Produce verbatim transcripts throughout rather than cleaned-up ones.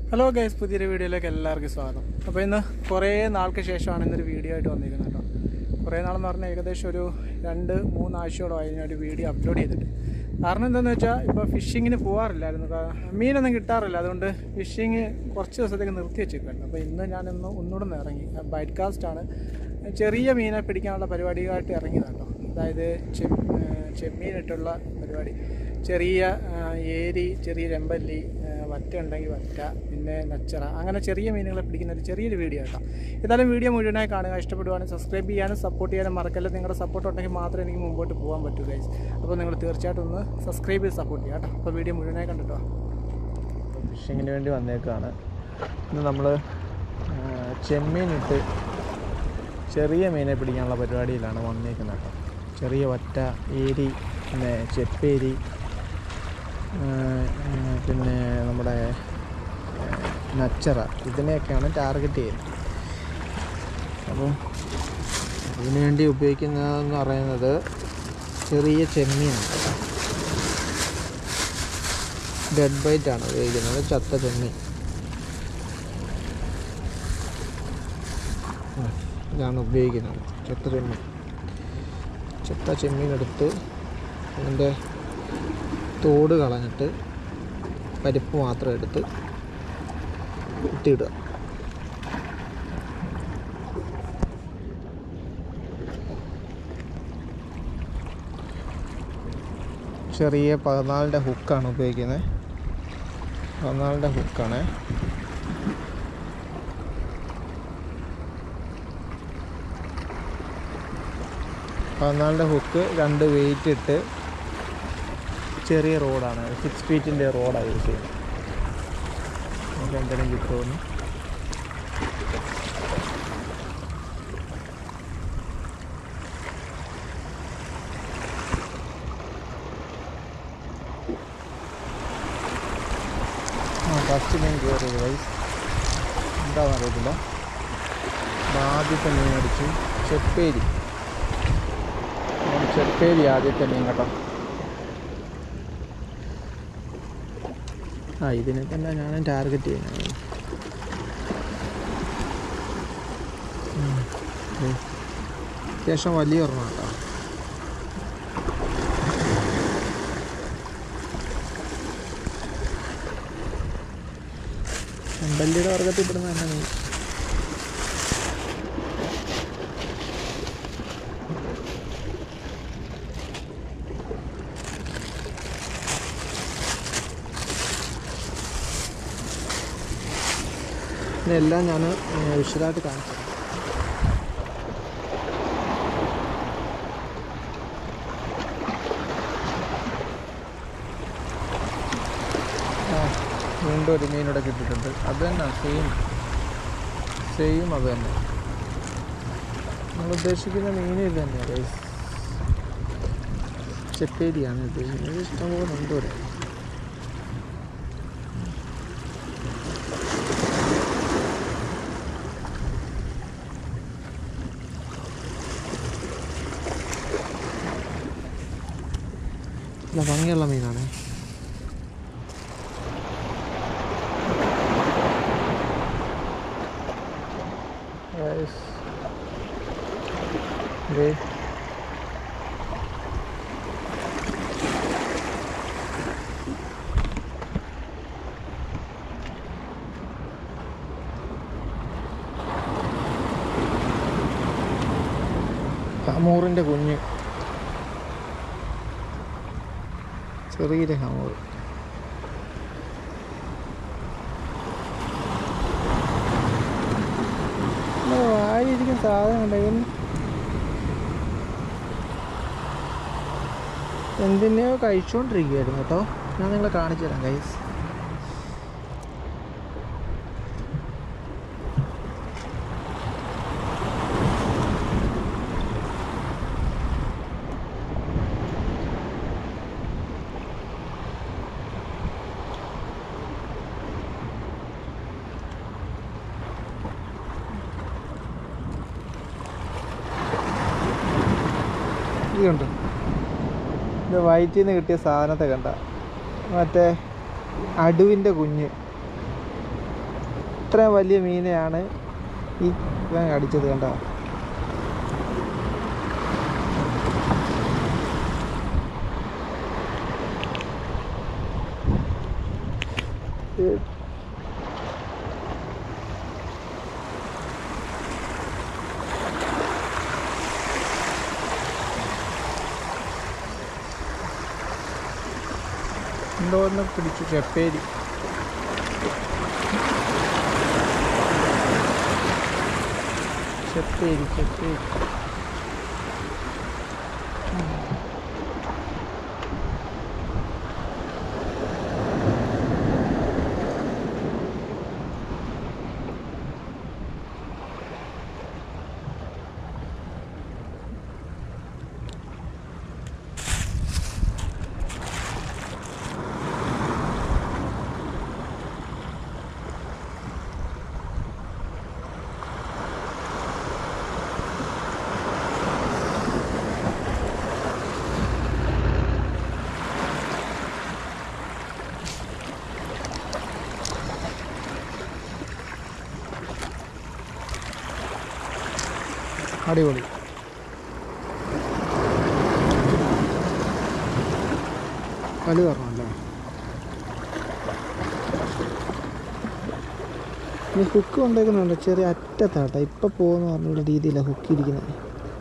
Hello guys, പുതിയൊരു വീഡിയോയിലേക്ക് എല്ലാവർക്കും സ്വാഗതം. അപ്പോൾ ഇന്ന് കുറേ നാൾക്ക് ശേഷമാണ് ഇന്നൊരു വീഡിയോ ആയിട്ട് വന്നിരിക്കുന്നത് കേട്ടോ. കുറേ നാളെന്ന് പറഞ്ഞാൽ ഏകദേശം ഒരു രണ്ട് മൂന്നാഴ്ചയോളം അതിന് ഒരു വീഡിയോ അപ്ലോഡ് ചെയ്തിട്ട്. കാരണം എന്താണെന്ന് വെച്ചാൽ ഇപ്പോൾ ഫിഷിങ്ങിന് പോകാറില്ലായിരുന്നു, മീനൊന്നും കിട്ടാറില്ല. അതുകൊണ്ട് ഫിഷിങ് കുറച്ച് ദിവസത്തേക്ക് നിർത്തി വെച്ചിരിക്കുന്നു. അപ്പോൾ ഇന്ന് ഞാനിന്ന് ഒന്നുകൂടെ ഇറങ്ങി. ബൈറ്റ് കാസ്റ്റാണ്, ചെറിയ മീനെ പിടിക്കാനുള്ള പരിപാടിയായിട്ട് ഇറങ്ങിയതാണ് കേട്ടോ. അതായത് ചെം ചെമ്മീനിട്ടുള്ള പരിപാടി. ചെറിയ ഏരി, ചെറിയ ചെമ്പല്ലി, വറ്റ ഉണ്ടെങ്കിൽ വറ്റ, പിന്നെ നച്ചറ, അങ്ങനെ ചെറിയ മീനുകളെ പിടിക്കുന്ന ഒരു ചെറിയൊരു വീഡിയോ കേട്ടോ. ഏതായാലും വീഡിയോ മുഴുവനായി കാണുക. ഇഷ്ടപ്പെടുവാണെങ്കിൽ സബ്സ്ക്രൈബ് ചെയ്യാനും സപ്പോർട്ട് ചെയ്യാനും മറക്കല്ല. നിങ്ങളുടെ സപ്പോർട്ട് ഉണ്ടെങ്കിൽ മാത്രമേ എനിക്ക് മുമ്പോട്ട് പോകാൻ പറ്റൂ ഗൈസ്. അപ്പോൾ നിങ്ങൾ തീർച്ചയായിട്ടും ഒന്ന് സബ്സ്ക്രൈബ് ചെയ്ത് സപ്പോർട്ട് ചെയ്യാം കേട്ടോ. അപ്പോൾ വീഡിയോ മുഴുവനായി കണ്ടിട്ടോ. ഫിഷിങ്ങിന് വേണ്ടി വന്നേക്കാണ്. ഇന്ന് നമ്മൾ ചെമ്മീനിട്ട് ചെറിയ മീനെ പിടിക്കാനുള്ള പരിപാടിയിലാണ് വന്നേക്കുന്നത് കേട്ടോ. ചെറിയ വറ്റ, ഏരി, പിന്നെ ചെപ്പേരി, പിന്നെ നമ്മുടെ നച്ചറ, ഇതിനെയൊക്കെയാണ് ടാർഗറ്റ് ചെയ്യുന്നത്. അപ്പം അതിനുവേണ്ടി ഉപയോഗിക്കുന്നതെന്ന് പറയുന്നത് ചെറിയ ചെമ്മീനാണ്. ഡെഡ് ബൈറ്റാണ് ഉപയോഗിക്കുന്നത്, ചത്ത ചെമ്മീൻ. ഇതാണ് ഉപയോഗിക്കുന്നത്, ചത്ത ചെമ്മീൻ. ചത്ത ചെമ്മീൻ എടുത്ത് അതിൻ്റെ തോട് കളഞ്ഞിട്ട് പരിപ്പ് മാത്രം എടുത്ത് ഇട്ടിടുക. ചെറിയ പതിനാലിൻ്റെ ഹുക്കാണ് ഉപയോഗിക്കുന്നത്. പതിനാലിൻ്റെ ഹുക്കാണ്. പതിനാലിൻ്റെ ഹുക്ക് രണ്ട് വെയിറ്റ് ഇട്ട്, ചെറിയ റോഡാണ്, സിക്സ് ഫീറ്റിൻ്റെ റോഡാണ് യൂസ് ചെയ്യുന്നത്. നമുക്ക് എന്തെങ്കിലും കിട്ടുമെന്ന് ആ ഫസ്റ്റ് മീൻ കയറിയത് വൈസ് എന്താണെന്ന് അറിയത്തില്ല. ആദ്യത്തെ മീൻ അടിച്ചു ചെപ്പേരി. ചെപ്പേരി ആദ്യത്തെ മീൻ കേട്ടോ. ആ ഇതിനെ തന്നെ ഞാൻ ടാർഗറ്റ് ചെയ്യുന്നത്. അത്യാവശ്യം വലിയ ഒരെണ്ണം കേട്ടോ. ചെമ്പല്ലിയുടെ വർഗത്തിൽ പെടുന്ന തന്നെ മീൻ. ഇതെല്ലാം ഞാൻ വിശദമായിട്ട് കാണിച്ചു. വീണ്ടും ഒരു മീനോടെ കിട്ടിയിട്ടുണ്ട്. അത് തന്നെ സെയിം സെയിം അത് തന്നെ. നമ്മൾ ഉദ്ദേശിക്കുന്ന മീൻ ഇത് തന്നെയാണ് ഗൈസ്. ചെപ്പേരിയാണ് ഉദ്ദേശിക്കുന്നത്. ഇഷ്ടംപോലെ ഉണ്ട് ഇവിടെ. ഭംഗിയുള്ള മീനാണ്. ഹമൂറിൻ്റെ കുഞ്ഞ്, ചെറിയൊരു ഹമൂർ. വായിരിക്കും സാധനം ഉണ്ടെങ്കിൽ എന്തിനെയോ കഴിച്ചുകൊണ്ടിരിക്കുകയായിരുന്നു കേട്ടോ. ഞാൻ നിങ്ങളെ കാണിച്ചു തരാം ഗൈസ്. ഇത് കണ്ടോ, ഇത് വയറ്റിൽ നിന്ന് കിട്ടിയ സാധനത്തെ കണ്ട, മറ്റേ അടുവിൻ്റെ കുഞ്ഞ്. ഇത്രയും വലിയ മീനെയാണ് ഈ ഇവൻ അടിച്ചത് കണ്ടോ. എന്തോന്ന് പിടിച്ചു, ചെപ്പേരി. ചെപ്പേരി ചെപ്പേരി അടിപൊളി. കളി പറഞ്ഞല്ലേ. ഈ ഹുക്ക് കൊണ്ടേക്കുന്നുണ്ട് ചെറിയ അറ്റത്താട്ടോ. ഇപ്പം പോകുന്ന പറഞ്ഞ രീതിയിലാണ് ഹുക്ക് ഇരിക്കുന്നത്.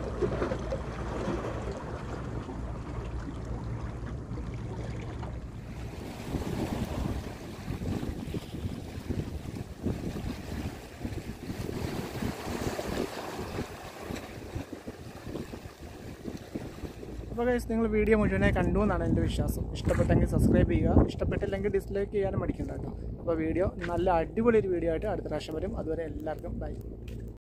അപ്പോൾ ഗൈസ്, നിങ്ങൾ വീഡിയോ മുഴുവനായി കണ്ടു എന്നാണ് എൻ്റെ വിശ്വാസം. ഇഷ്ടപ്പെട്ടെങ്കിൽ സബ്സ്ക്രൈബ് ചെയ്യുക, ഇഷ്ടപ്പെട്ടില്ലെങ്കിൽ ഡിസ്ലൈക്ക് ചെയ്യാനും മടിക്കണ്ട കേട്ടോ. അപ്പോൾ വീഡിയോ നല്ല അടിപൊളി ഒരു വീഡിയോ ആയിട്ട് അടുത്ത പ്രാവശ്യം വരും. അതുവരെ എല്ലാവർക്കും ബൈ.